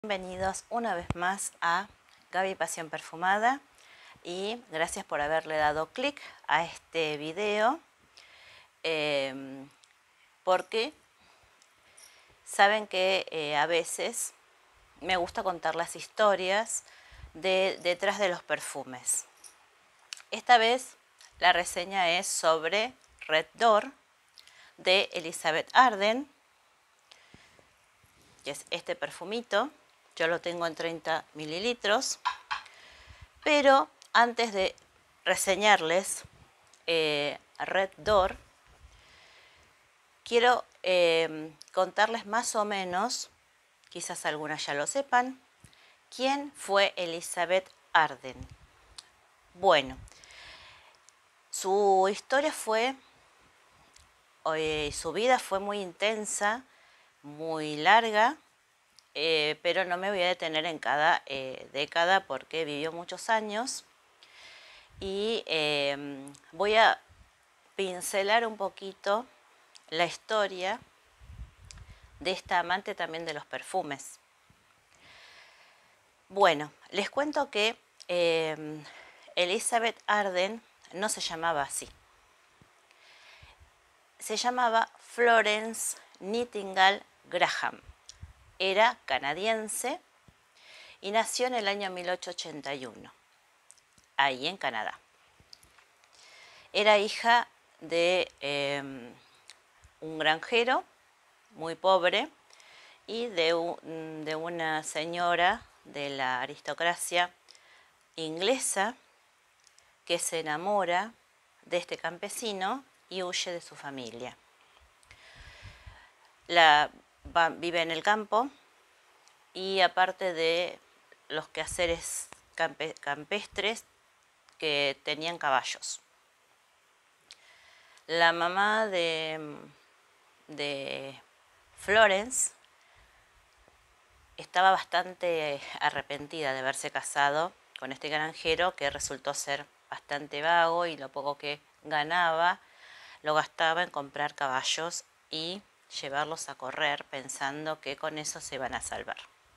Bienvenidos una vez más a Gaby Pasión Perfumada y gracias por haberle dado clic a este video porque saben que a veces me gusta contar las historias detrás de los perfumes. Esta vez la reseña es sobre Red Door de Elizabeth Arden, que es este perfumito. Yo lo tengo en 30 mililitros, pero antes de reseñarles Red Door, quiero contarles más o menos, quizás algunas ya lo sepan, quién fue Elizabeth Arden. Bueno, su historia su vida fue muy intensa, muy larga, pero no me voy a detener en cada década porque vivió muchos años y voy a pincelar un poquito la historia de esta amante también de los perfumes. Bueno, les cuento que Elizabeth Arden no se llamaba así. Se llamaba Florence Nightingale Graham. Era canadiense y nació en el año 1881, ahí en Canadá. Era hija de un granjero muy pobre y de una señora de la aristocracia inglesa que se enamora de este campesino y huye de su familia. Vive en el campo y aparte de los quehaceres campestres, que tenían caballos. La mamá de Florence estaba bastante arrepentida de haberse casado con este granjero, que resultó ser bastante vago y lo poco que ganaba lo gastaba en comprar caballos y llevarlos a correr, pensando que con eso se iban a salvar.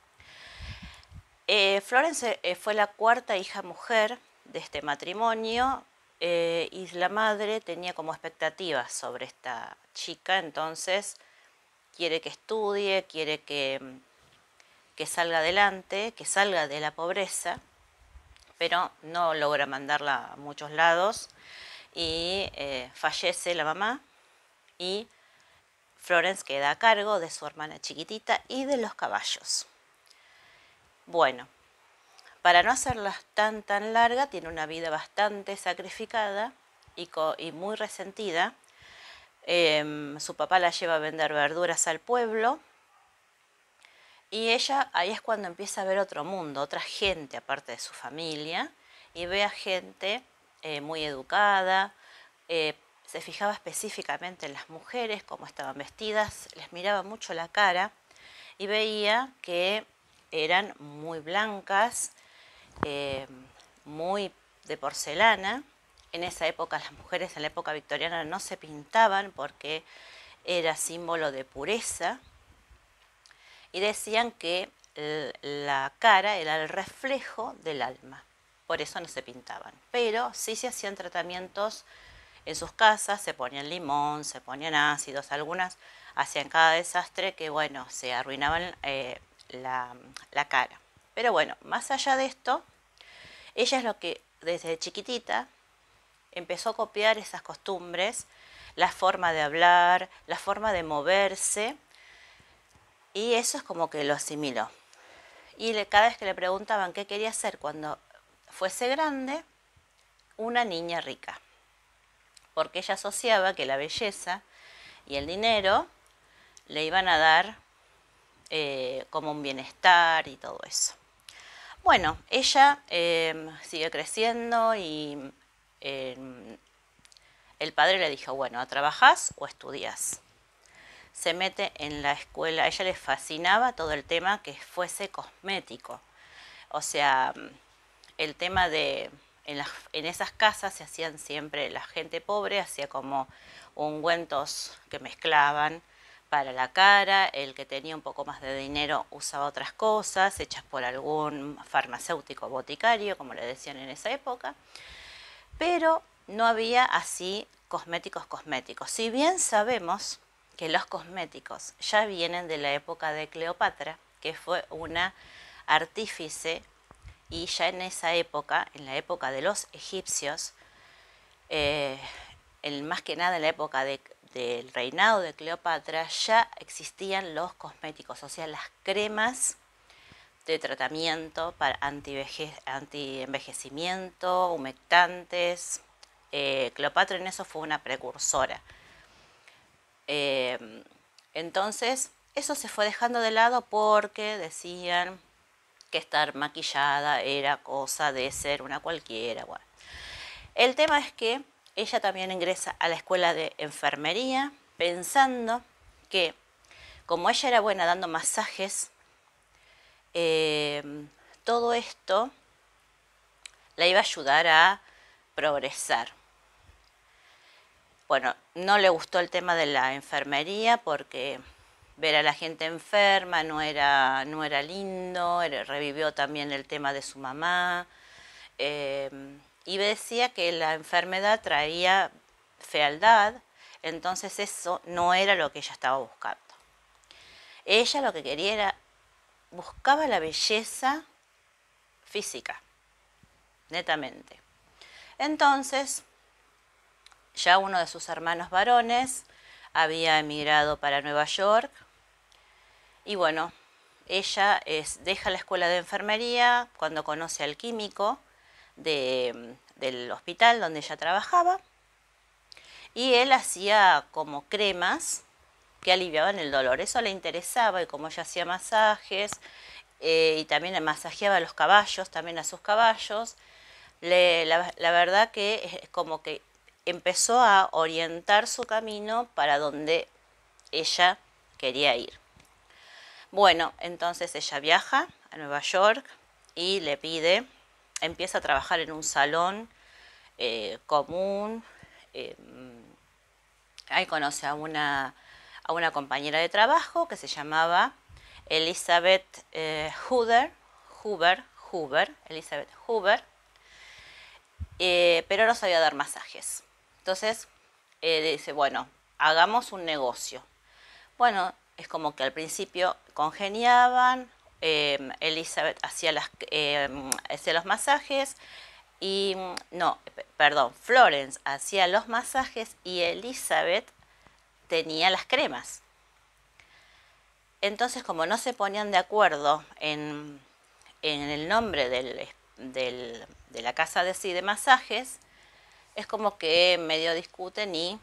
Florence fue la cuarta hija mujer de este matrimonio y la madre tenía como expectativas sobre esta chica, entonces quiere que estudie, quiere que salga adelante, que salga de la pobreza, pero no logra mandarla a muchos lados y fallece la mamá y Florence queda a cargo de su hermana chiquitita y de los caballos. Bueno, para no hacerla tan larga, tiene una vida bastante sacrificada y muy resentida. Su papá la lleva a vender verduras al pueblo y ella ahí es cuando empieza a ver otro mundo, otra gente aparte de su familia, y ve a gente muy educada. Se fijaba específicamente en las mujeres, cómo estaban vestidas, les miraba mucho la cara y veía que eran muy blancas, muy de porcelana. En esa época las mujeres, en la época victoriana, no se pintaban porque era símbolo de pureza, y decían que la cara era el reflejo del alma, por eso no se pintaban, pero sí se hacían tratamientos en sus casas, se ponían limón, se ponían ácidos, algunas hacían cada desastre que, bueno, se arruinaban la cara. Pero bueno, más allá de esto, ella es lo que desde chiquitita empezó a copiar esas costumbres, la forma de hablar, la forma de moverse, y eso es como que lo asimiló. Y cada vez que le preguntaban qué quería hacer cuando fuese grande, una niña rica, porque ella asociaba que la belleza y el dinero le iban a dar como un bienestar y todo eso. Bueno, ella sigue creciendo y el padre le dijo, bueno, ¿trabajás o estudias? Se mete en la escuela, a ella le fascinaba todo el tema que fuese cosmético. O sea, el tema de, en esas casas se hacían siempre, la gente pobre hacía como ungüentos que mezclaban para la cara, el que tenía un poco más de dinero usaba otras cosas hechas por algún farmacéutico boticario, como le decían en esa época, pero no había así cosméticos. Si bien sabemos que los cosméticos ya vienen de la época de Cleopatra, que fue una artífice, y ya en esa época, en la época de los egipcios, más que nada en la época del reinado de Cleopatra, ya existían los cosméticos, o sea, las cremas de tratamiento para anti-envejecimiento, humectantes. Cleopatra en eso fue una precursora. Entonces, eso se fue dejando de lado porque decían que estar maquillada era cosa de ser una cualquiera. Bueno, el tema es que ella también ingresa a la escuela de enfermería pensando que como ella era buena dando masajes, todo esto la iba a ayudar a progresar. Bueno, no le gustó el tema de la enfermería porque ver a la gente enferma no era lindo, revivió también el tema de su mamá, y decía que la enfermedad traía fealdad, entonces eso no era lo que ella estaba buscando. Ella lo que quería era, buscaba la belleza física, netamente. Entonces, ya uno de sus hermanos varones había emigrado para Nueva York y bueno, ella deja la escuela de enfermería cuando conoce al químico del hospital donde ella trabajaba y él hacía como cremas que aliviaban el dolor. Eso le interesaba y como ella hacía masajes y también masajeaba a los caballos, también a sus caballos, la verdad que es como que empezó a orientar su camino para donde ella quería ir. Bueno, entonces ella viaja a Nueva York y le pide, empieza a trabajar en un salón común. Ahí conoce a una compañera de trabajo que se llamaba Elizabeth Elizabeth Hoover, pero no sabía dar masajes. Entonces dice, bueno, hagamos un negocio. Bueno, es como que al principio congeniaban, Elizabeth hacía los masajes y, no, perdón, Florence hacía los masajes y Elizabeth tenía las cremas. Entonces, como no se ponían de acuerdo en el nombre de la casa de masajes, es como que medio discuten y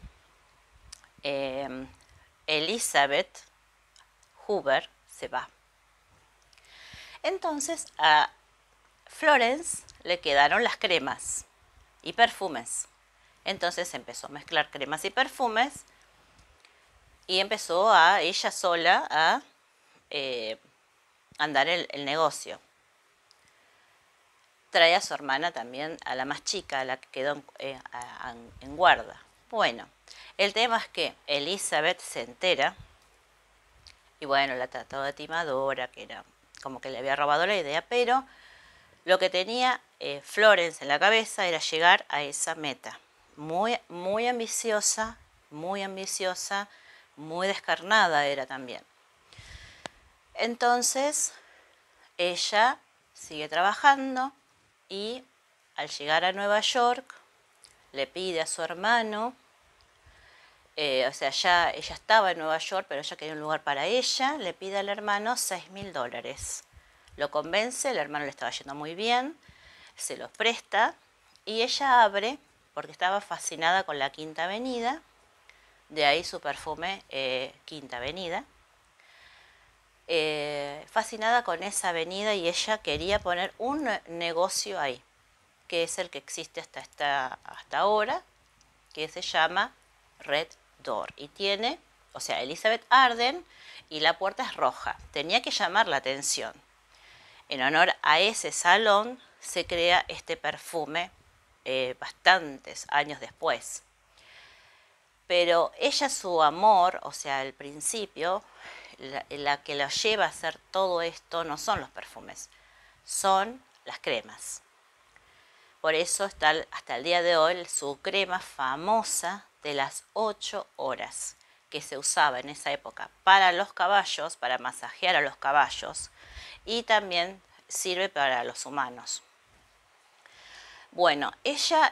Elizabeth Hoover se va. Entonces a Florence le quedaron las cremas y perfumes. Entonces empezó a mezclar cremas y perfumes y empezó a ella sola a andar el negocio. Trae a su hermana también, a la más chica, a la que quedó en guarda. Bueno, el tema es que Elizabeth se entera y bueno, la trató de timadora, que era como que le había robado la idea, pero lo que tenía Florence en la cabeza era llegar a esa meta. Muy ambiciosa, muy descarnada era también. Entonces, ella sigue trabajando y al llegar a Nueva York le pide a su hermano, o sea, ya ella estaba en Nueva York, pero ella quería un lugar para ella, le pide al hermano $6.000. Lo convence, el hermano le estaba yendo muy bien, se los presta y ella abre, porque estaba fascinada con la Quinta Avenida, de ahí su perfume Quinta Avenida, fascinada con esa avenida y ella quería poner un negocio ahí, que es el que existe hasta ahora, que se llama Red Door y tiene, o sea, Elizabeth Arden y la puerta es roja. Tenía que llamar la atención. En honor a ese salón se crea este perfume bastantes años después. pero ella, su amor, o sea, al principio, la que la lleva a hacer todo esto no son los perfumes, son las cremas. Por eso está hasta el día de hoy su crema famosa de las 8 horas, que se usaba en esa época para los caballos, para masajear a los caballos, y también sirve para los humanos. Bueno, ella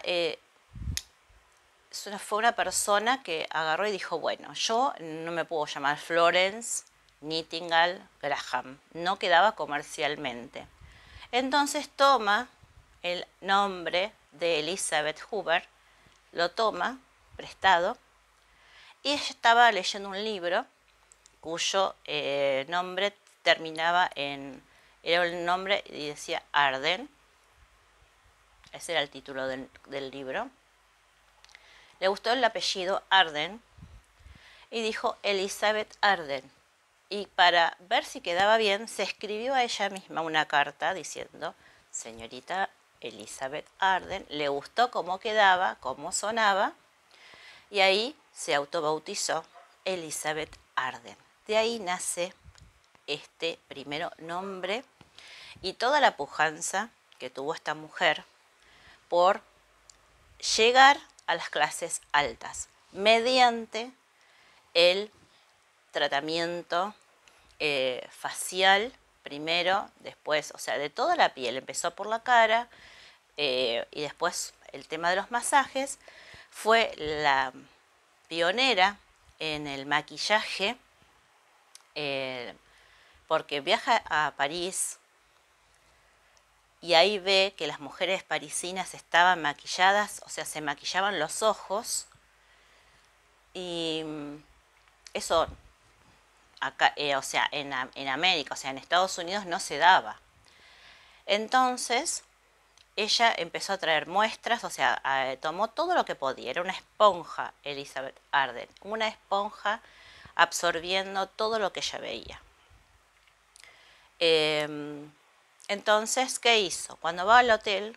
fue una persona que agarró y dijo, bueno, yo no me puedo llamar Florence Nightingale Graham, no quedaba comercialmente. Entonces toma el nombre de Elizabeth Hoover, lo toma prestado, y ella estaba leyendo un libro cuyo nombre terminaba en, era el nombre y decía Arden, ese era el título del libro. Le gustó el apellido Arden y dijo Elizabeth Arden. Y para ver si quedaba bien, se escribió a ella misma una carta diciendo, señorita Elizabeth Arden, le gustó cómo quedaba, cómo sonaba, y ahí se autobautizó Elizabeth Arden. De ahí nace este primero nombre y toda la pujanza que tuvo esta mujer por llegar a las clases altas mediante el tratamiento facial primero, después, o sea, de toda la piel. Empezó por la cara y después el tema de los masajes. Fue la pionera en el maquillaje porque viaja a París y ahí ve que las mujeres parisinas estaban maquilladas, o sea, se maquillaban los ojos, y eso acá, o sea, en América, o sea, en Estados Unidos no se daba. Entonces, ella empezó a traer muestras, o sea, tomó todo lo que podía. Era una esponja, Elizabeth Arden, una esponja absorbiendo todo lo que ella veía. Entonces, ¿qué hizo? Cuando va al hotel,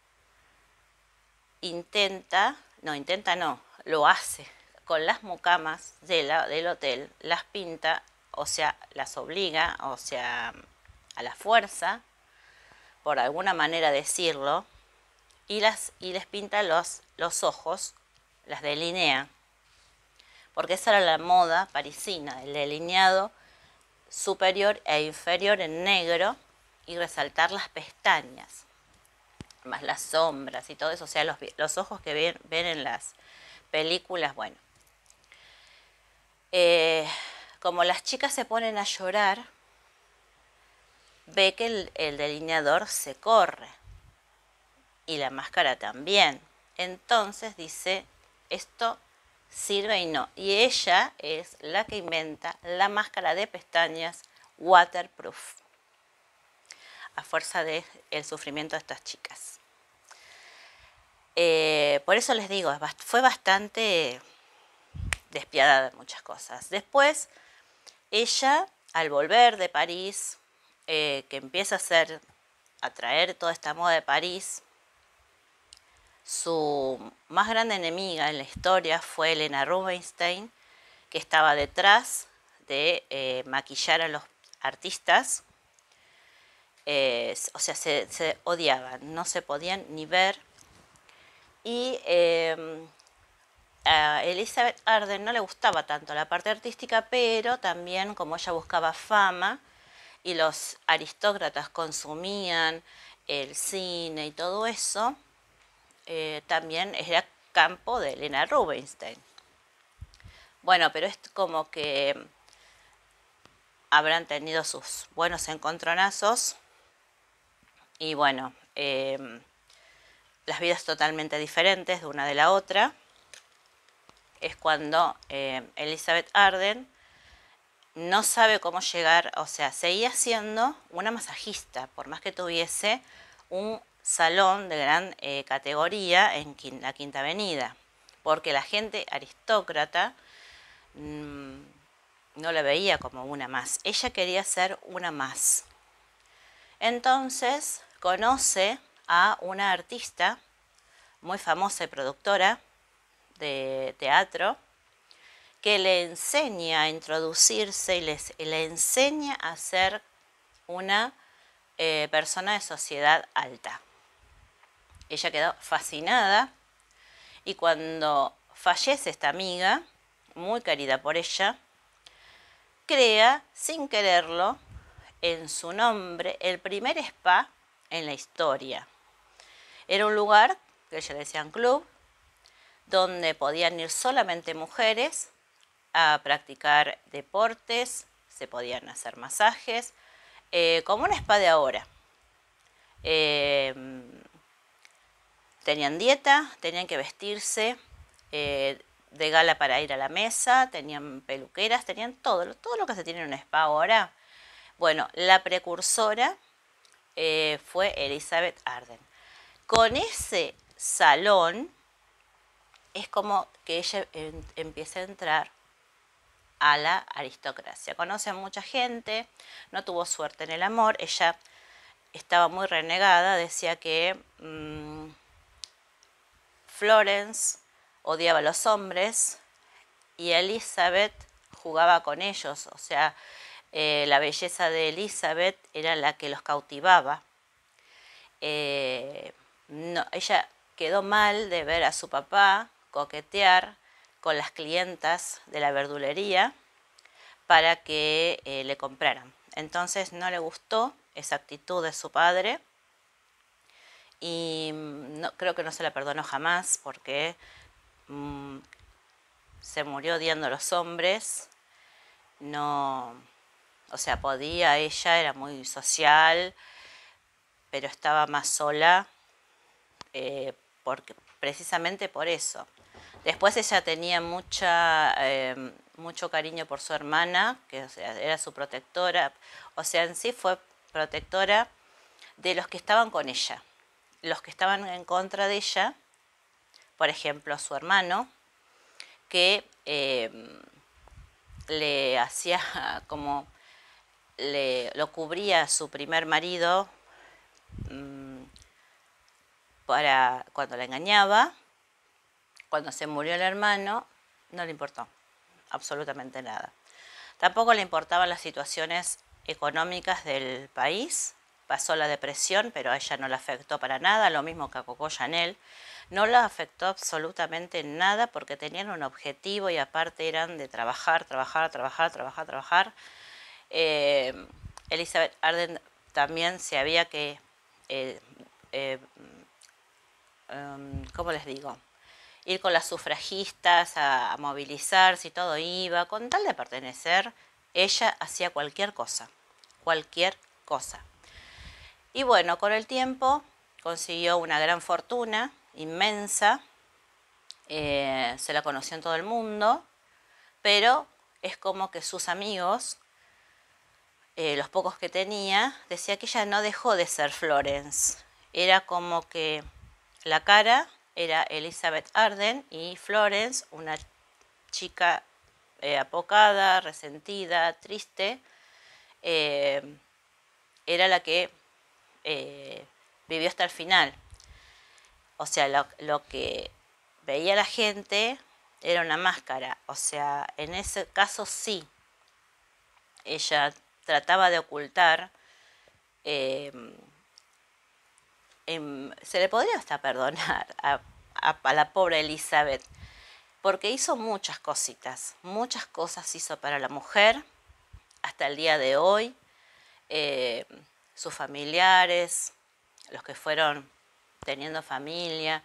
lo hace con las mucamas del hotel, las pinta, o sea, las obliga, o sea, a la fuerza, por alguna manera decirlo, y les pinta los ojos, las delinea, porque esa era la moda parisina, el delineado superior e inferior en negro y resaltar las pestañas, más las sombras y todo eso, o sea, los ojos que ven en las películas. Bueno, como las chicas se ponen a llorar, ve que el delineador se corre y la máscara también. Entonces dice, esto sirve y no. Y ella es la que inventa la máscara de pestañas waterproof, a fuerza del sufrimiento de estas chicas. Por eso les digo, fue bastante despiadada en muchas cosas. Después, ella, al volver de París, que empieza a traer toda esta moda de París, su más grande enemiga en la historia fue Helena Rubinstein, que estaba detrás de maquillar a los artistas. O sea, se odiaban, no se podían ni ver. Y a Elizabeth Arden no le gustaba tanto la parte artística, pero también como ella buscaba fama y los aristócratas consumían el cine y todo eso, también era campo de Helena Rubinstein. Bueno, pero es como que habrán tenido sus buenos encontronazos y bueno, las vidas totalmente diferentes de una de la otra. Es cuando Elizabeth Arden no sabe cómo llegar, o sea, seguía siendo una masajista, por más que tuviese un salón de gran categoría en la Quinta Avenida, porque la gente aristócrata no la veía como una más. Ella quería ser una más. Entonces conoce a una artista muy famosa y productora de teatro, que le enseña a introducirse y le enseña a ser una persona de sociedad alta. Ella quedó fascinada y cuando fallece esta amiga, muy querida por ella, crea, sin quererlo, en su nombre, el primer spa en la historia. Era un lugar, que ella le decían club, donde podían ir solamente mujeres a practicar deportes, se podían hacer masajes, como un spa de ahora. Tenían dieta, tenían que vestirse de gala para ir a la mesa, tenían peluqueras, tenían todo lo que se tiene en un spa ahora. Bueno, la precursora fue Elizabeth Arden. Con ese salón es como que ella empieza a entrar a la aristocracia. Conoce a mucha gente, no tuvo suerte en el amor, ella estaba muy renegada, decía que Florence odiaba a los hombres y Elizabeth jugaba con ellos, o sea, la belleza de Elizabeth era la que los cautivaba. No, ella quedó mal de ver a su papá coquetear con las clientas de la verdulería para que le compraran. Entonces no le gustó esa actitud de su padre y no, creo que no se la perdonó jamás porque se murió odiando a los hombres. No, o sea, podía, ella era muy social, pero estaba más sola porque, precisamente por eso. Después ella tenía mucho cariño por su hermana, que o sea, era su protectora, o sea, en sí fue protectora de los que estaban con ella. Los que estaban en contra de ella, por ejemplo, su hermano, que le hacía como, lo cubría a su primer marido para cuando la engañaba. Cuando se murió el hermano, no le importó absolutamente nada. Tampoco le importaban las situaciones económicas del país. Pasó la depresión, pero a ella no la afectó para nada, lo mismo que a Coco Chanel. No la afectó absolutamente nada porque tenían un objetivo y aparte eran de trabajar. Elizabeth Arden también sabía que, ¿cómo les digo? Ir con las sufragistas a movilizarse y todo iba, con tal de pertenecer, ella hacía cualquier cosa. Y bueno, con el tiempo consiguió una gran fortuna, inmensa, se la conoció en todo el mundo, pero es como que sus amigos, los pocos que tenía, decía que ella no dejó de ser Florence. Era como que la cara era Elizabeth Arden y Florence, una chica apocada, resentida, triste, era la que vivió hasta el final. O sea, lo que veía la gente era una máscara. O sea, en ese caso sí, ella trataba de ocultar. Se le podría hasta perdonar a la pobre Elizabeth, porque hizo muchas cositas, muchas cosas hizo para la mujer hasta el día de hoy. Sus familiares, los que fueron teniendo familia,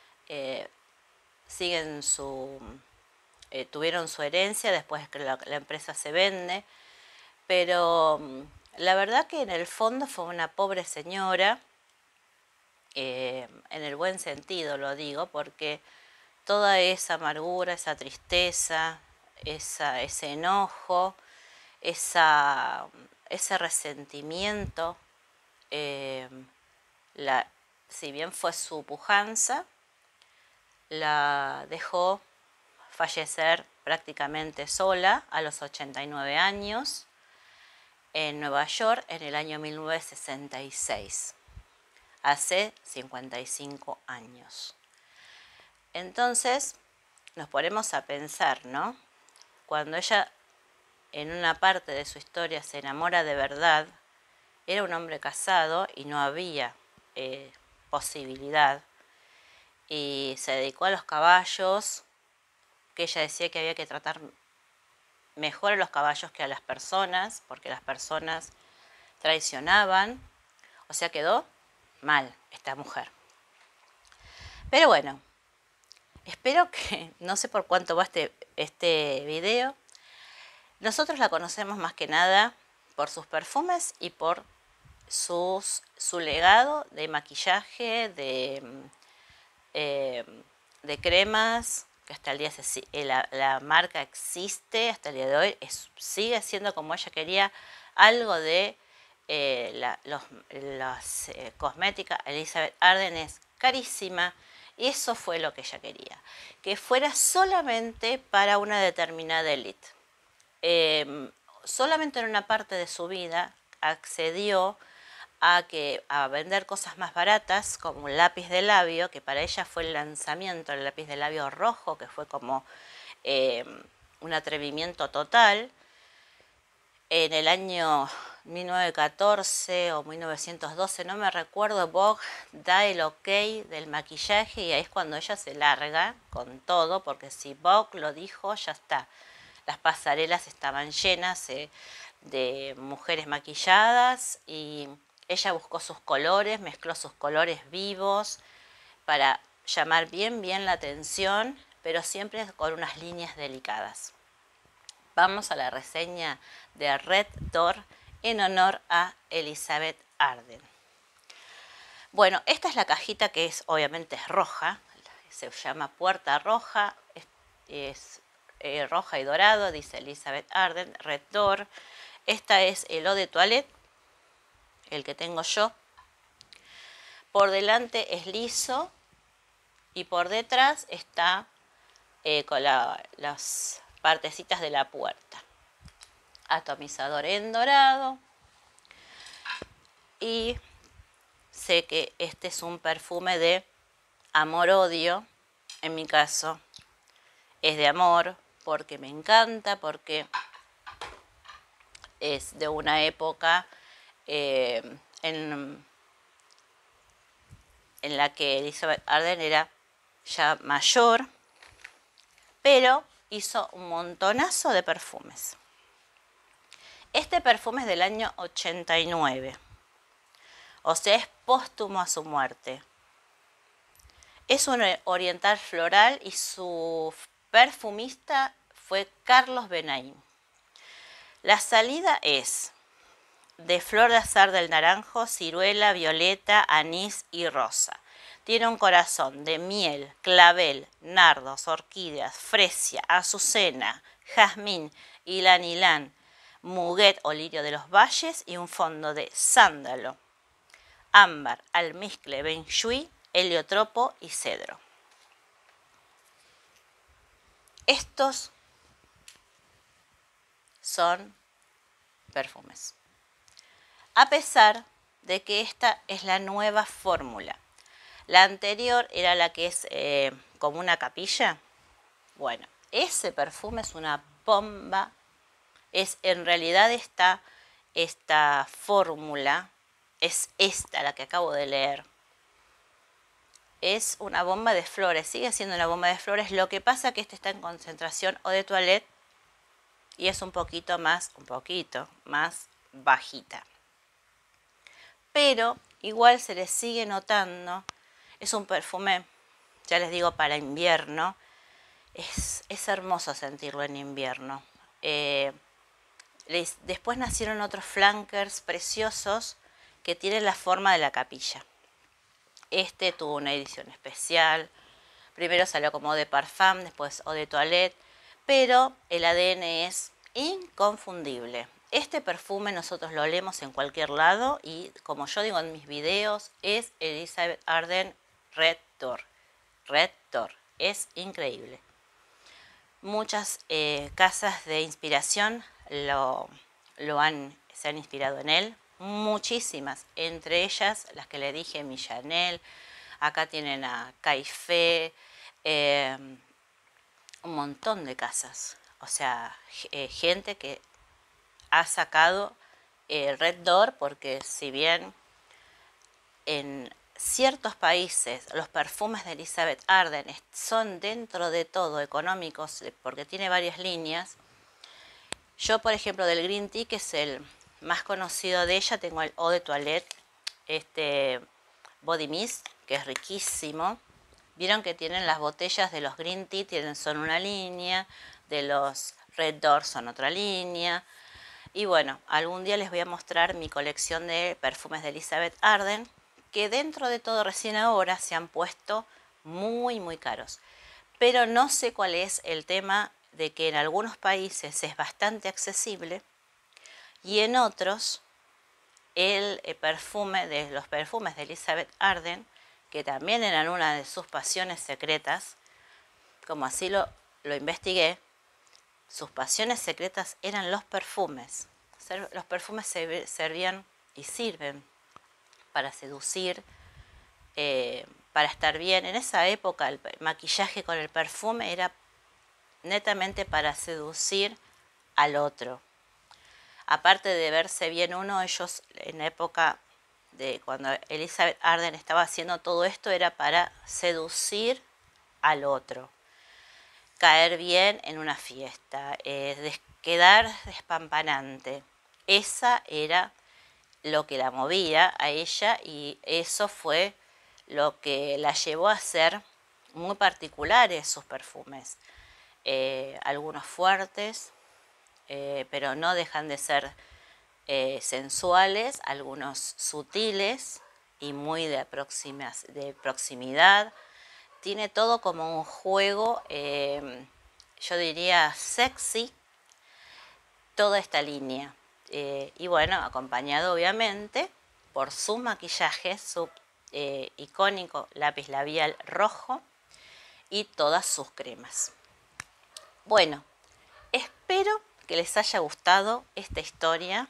tuvieron su herencia después que la empresa se vende, pero la verdad que en el fondo fue una pobre señora, en el buen sentido lo digo, porque toda esa amargura, esa tristeza, ese enojo, ese resentimiento, si bien fue su pujanza, la dejó fallecer prácticamente sola a los 89 años en Nueva York en el año 1966, hace 55 años. Entonces nos ponemos a pensar, ¿no? cuando ella en una parte de su historia se enamora de verdad, era un hombre casado y no había posibilidad. Y se dedicó a los caballos, que ella decía que había que tratar mejor a los caballos que a las personas, porque las personas traicionaban. O sea, quedó mal esta mujer. Pero bueno, espero que, no sé por cuánto va este video. Nosotros la conocemos más que nada por sus perfumes y por su legado de maquillaje, de cremas, que hasta el día la marca existe, hasta el día de hoy sigue siendo como ella quería, algo de las cosméticas. Elizabeth Arden es carísima y eso fue lo que ella quería, que fuera solamente para una determinada élite. Solamente en una parte de su vida accedió a vender cosas más baratas, como un lápiz de labio, que para ella fue el lanzamiento del lápiz de labio rojo, que fue como un atrevimiento total. En el año 1914 o 1912, no me recuerdo, Vogue da el ok del maquillaje y ahí es cuando ella se larga con todo, porque si Vogue lo dijo, ya está. Las pasarelas estaban llenas de mujeres maquilladas y ella buscó sus colores, mezcló sus colores vivos para llamar bien la atención, pero siempre con unas líneas delicadas. Vamos a la reseña de Red Door en honor a Elizabeth Arden. Bueno, esta es la cajita, que obviamente es roja, se llama Puerta Roja, es roja y dorado, dice Elizabeth Arden, Red Door. Esta es el eau de toilette, el que tengo yo. Por delante es liso y por detrás está con las partecitas de la puerta. Atomizador en dorado. Y sé que este es un perfume de amor-odio. En mi caso es de amor, porque me encanta, porque es de una época en la que Elizabeth Arden era ya mayor, pero hizo un montonazo de perfumes. Este perfume es del año 89, o sea, es póstumo a su muerte. Es un oriental floral y su perfumista fue Carlos Benaim. La salida es de flor de azar del naranjo, ciruela, violeta, anís y rosa. Tiene un corazón de miel, clavel, nardos, orquídeas, fresia, azucena, jazmín, ylang-ylang, muguet o lirio de los valles y un fondo de sándalo, ámbar, almizcle, benjuí, heliotropo y cedro. Estos son perfumes. A pesar de que esta es la nueva fórmula. La anterior era la que es como una capilla. Bueno, ese perfume es una bomba. En realidad esta fórmula es esta, la que acabo de leer. Es una bomba de flores, sigue siendo una bomba de flores. Lo que pasa es que este está en concentración eau de toilette y es un poquito más bajita. Pero igual se le sigue notando. Es un perfume, ya les digo, para invierno. Es hermoso sentirlo en invierno. Después nacieron otros flankers preciosos que tienen la forma de la capilla. Este tuvo una edición especial. Primero salió como eau de parfum, después eau de toilette. Pero el ADN es inconfundible. Este perfume nosotros lo olemos en cualquier lado y, como yo digo en mis videos, es Elizabeth Arden Red Door. Red Door. Es increíble. Muchas casas de inspiración se han inspirado en él. Muchísimas. Entre ellas, las que le dije, Chanel. Acá tienen a Caifé. Un montón de casas. o sea, gente que ha sacado Red Door, porque si bien en ciertos países los perfumes de Elizabeth Arden son dentro de todo económicos, porque tiene varias líneas, yo por ejemplo del Green Tea, que es el más conocido de ella, tengo el Eau de Toilette, Body Mist, que es riquísimo. Vieron que tienen las botellas de los Green Tea, son una línea, de los Red Door son otra línea. Y bueno, algún día les voy a mostrar mi colección de perfumes de Elizabeth Arden, que dentro de todo recién ahora se han puesto muy muy caros. Pero no sé cuál es el tema de que en algunos países es bastante accesible y en otros el perfume de los perfumes de Elizabeth Arden, que también eran una de sus pasiones secretas, como así lo investigué, sus pasiones secretas eran los perfumes. Los perfumes servían y sirven para seducir, para estar bien. En esa época el maquillaje con el perfume era netamente para seducir al otro. Aparte de verse bien uno, ellos en la época de cuando Elizabeth Arden estaba haciendo todo esto era para seducir al otro, caer bien en una fiesta, quedar despampanante. Esa era lo que la movía a ella y eso fue lo que la llevó a ser muy particulares sus perfumes. Algunos fuertes, pero no dejan de ser sensuales, algunos sutiles y muy de proximidad. Tiene todo como un juego, yo diría sexy, toda esta línea. Y bueno, acompañado obviamente por su maquillaje, su icónico lápiz labial rojo y todas sus cremas. Bueno, espero que les haya gustado esta historia.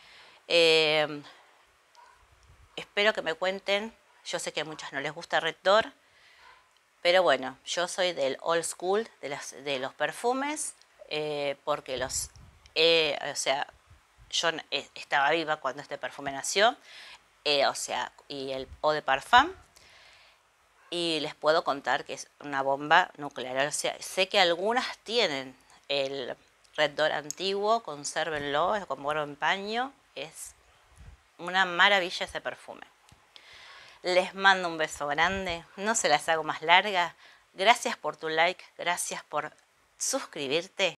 Espero que me cuenten, yo sé que a muchas no les gusta Red Door, pero bueno, yo soy del old school de los perfumes, porque o sea, yo estaba viva cuando este perfume nació, o sea, y el Eau de Parfum, y les puedo contar que es una bomba nuclear. O sea, sé que algunas tienen el Red Door antiguo, consérvenlo, es como oro en paño, es una maravilla ese perfume. Les mando un beso grande, no se las hago más largas. Gracias por tu like, gracias por suscribirte.